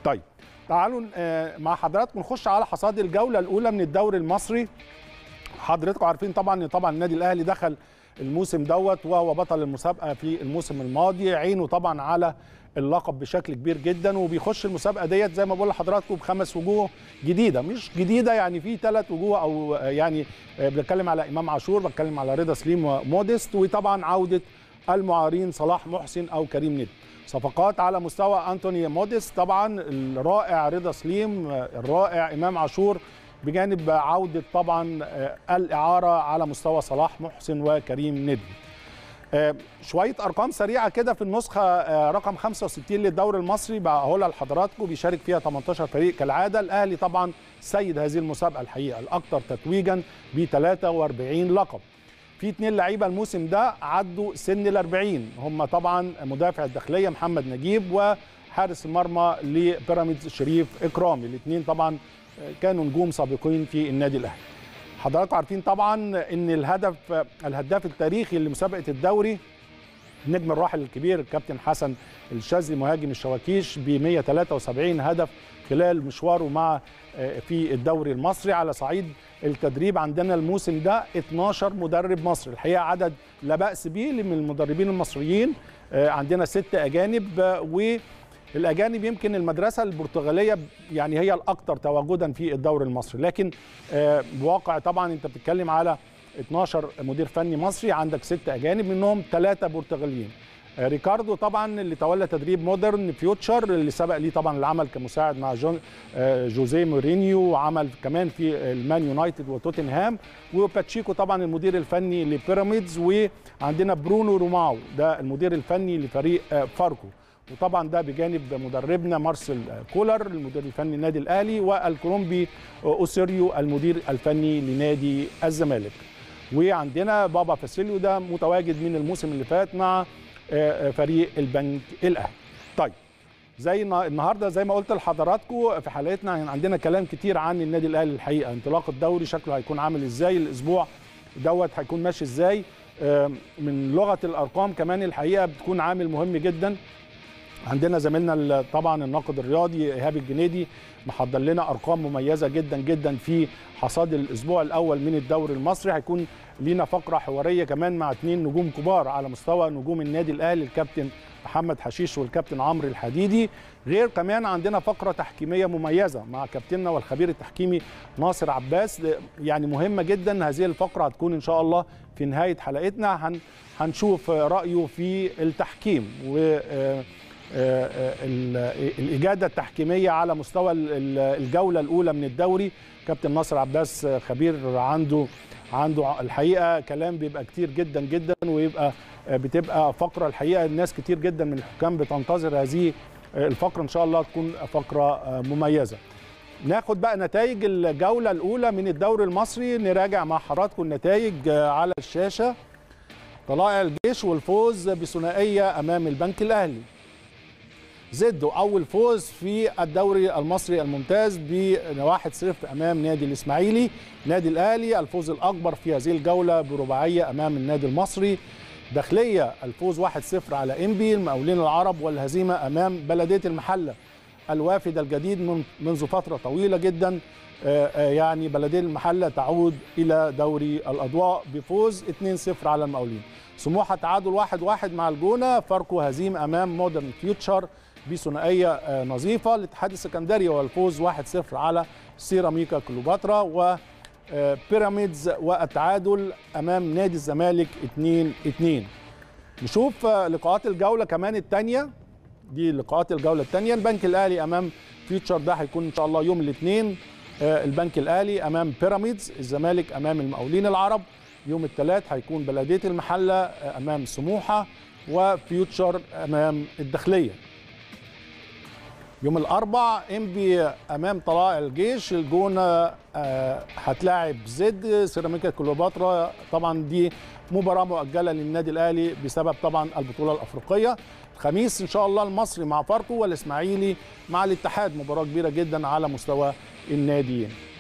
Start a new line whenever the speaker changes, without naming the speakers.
طيب تعالوا مع حضراتكم نخش على حصاد الجوله الاولى من الدوري المصري. حضراتكم عارفين طبعا النادي الاهلي دخل الموسم دوت وهو بطل المسابقه في الموسم الماضي، عينه طبعا على اللقب بشكل كبير جدا، وبيخش المسابقه ديت زي ما بقول لحضراتكم ب5 وجوه جديده، مش جديده يعني في 3 وجوه، او يعني بنتكلم على امام عاشور، بتكلم على رضا سليم وموديست، وطبعا عوده المعارين صلاح محسن او كريم ندى. صفقات على مستوى انتوني موديست طبعا الرائع، رضا سليم الرائع، امام عاشور، بجانب عوده طبعا الاعاره على مستوى صلاح محسن وكريم ندى. شويه ارقام سريعه كده في النسخه رقم 65 للدوري المصري بقولها لحضراتكم، بيشارك فيها 18 فريق كالعاده. الاهلي طبعا سيد هذه المسابقه الحقيقه، الاكثر تتويجا ب 43 لقب. في 2 لعيبه الموسم ده عدوا سن ال40، هم طبعا مدافع الداخليه محمد نجيب وحارس المرمى لبيراميدز شريف اكرامي، الاثنين طبعا كانوا نجوم سابقين في النادي الاهلي. حضراتكم عارفين طبعا ان الهداف التاريخي لمسابقه الدوري النجم الراحل الكبير الكابتن حسن الشاذلي مهاجم الشواكيش ب 173 هدف خلال مشواره مع في الدوري المصري. على صعيد التدريب عندنا الموسم ده 12 مدرب مصري، الحقيقه عدد لا باس به من المدربين المصريين. عندنا 6 اجانب، والاجانب يمكن المدرسه البرتغاليه يعني هي الاكثر تواجدا في الدوري المصري، لكن بواقع طبعا انت بتتكلم على 12 مدير فني مصري، عندك 6 اجانب منهم 3 برتغاليين. ريكاردو طبعا اللي تولى تدريب مودرن فيوتشر اللي سبق ليه طبعا العمل كمساعد مع جوزيه مورينيو، وعمل كمان في المان يونايتد وتوتنهام. وباتشيكو طبعا المدير الفني لبيراميدز، وعندنا برونو روماو ده المدير الفني لفريق فاركو، وطبعا ده بجانب مدربنا مارسيل كولر المدير الفني للنادي الاهلي، والكولومبي اوسيريو المدير الفني لنادي الزمالك. وعندنا بابا فاسيليو ده متواجد من الموسم اللي فات مع فريق البنك الاهلي. طيب زي النهارده زي ما قلت لحضراتكم في حلقتنا عندنا كلام كتير عن النادي الاهلي الحقيقه، انطلاق الدوري شكله هيكون عامل ازاي، الاسبوع دوت هيكون ماشي ازاي، من لغه الارقام كمان الحقيقه بتكون عامل مهم جدا. عندنا زميلنا طبعا الناقد الرياضي ايهاب الجنيدي محضر لنا ارقام مميزه جدا جدا في حصاد الاسبوع الاول من الدوري المصري. هيكون لينا فقره حواريه كمان مع 2 نجوم كبار على مستوى نجوم النادي الاهلي، الكابتن محمد حشيش والكابتن عمرو الحديدي. غير كمان عندنا فقره تحكيميه مميزه مع كابتننا والخبير التحكيمي ناصر عباس، يعني مهمه جدا. هذه الفقره هتكون ان شاء الله في نهايه حلقتنا، هنشوف رايه في التحكيم و الإجادة التحكيمية على مستوى الجولة الأولى من الدوري. كابتن ناصر عباس خبير، عنده الحقيقة كلام بيبقى كتير جدا جدا، بتبقى فقرة الحقيقة الناس كتير جدا من الحكام بتنتظر هذه الفقرة، إن شاء الله تكون فقرة مميزة. ناخد بقى نتائج الجولة الأولى من الدوري المصري، نراجع مع حضراتكم النتائج على الشاشة. طلائع الجيش والفوز بثنائية أمام البنك الأهلي. زد أول فوز في الدوري المصري الممتاز ب 1-0 أمام نادي الإسماعيلي. نادي الأهلي الفوز الأكبر في هذه الجولة برباعية أمام النادي المصري. داخلية الفوز 1-0 على إنبي. المقاولين العرب والهزيمة أمام بلدية المحلة الوافد الجديد منذ فترة طويلة جدا. يعني بلدية المحلة تعود إلى دوري الأضواء بفوز 2-0 على المقاولين. سموحة تعادل 1-1 مع الجونة. فاركو هزيمة أمام مودرن فيوتشر بثنائيه نظيفه. الاتحاد السكندري والفوز 1-0 على سيراميكا كليوباترا. وبيراميدز والتعادل امام نادي الزمالك 2-2. نشوف لقاءات الجوله كمان الثانيه، دي لقاءات الجوله الثانيه. البنك الاهلي امام فيوتشر ده هيكون ان شاء الله يوم الاثنين. البنك الاهلي امام بيراميدز. الزمالك امام المقاولين العرب. يوم الثلاث هيكون بلديه المحله امام سموحه، وفيوتشر امام الداخليه. يوم الاربع انبي امام طلائع الجيش. الجونه هتلاعب زد. سيراميكا كليوباترا طبعا دي مباراه مؤجله للنادي الاهلي بسبب طبعا البطوله الافريقيه. الخميس ان شاء الله المصري مع فاركو، والاسماعيلي مع الاتحاد، مباراه كبيره جدا على مستوى الناديين.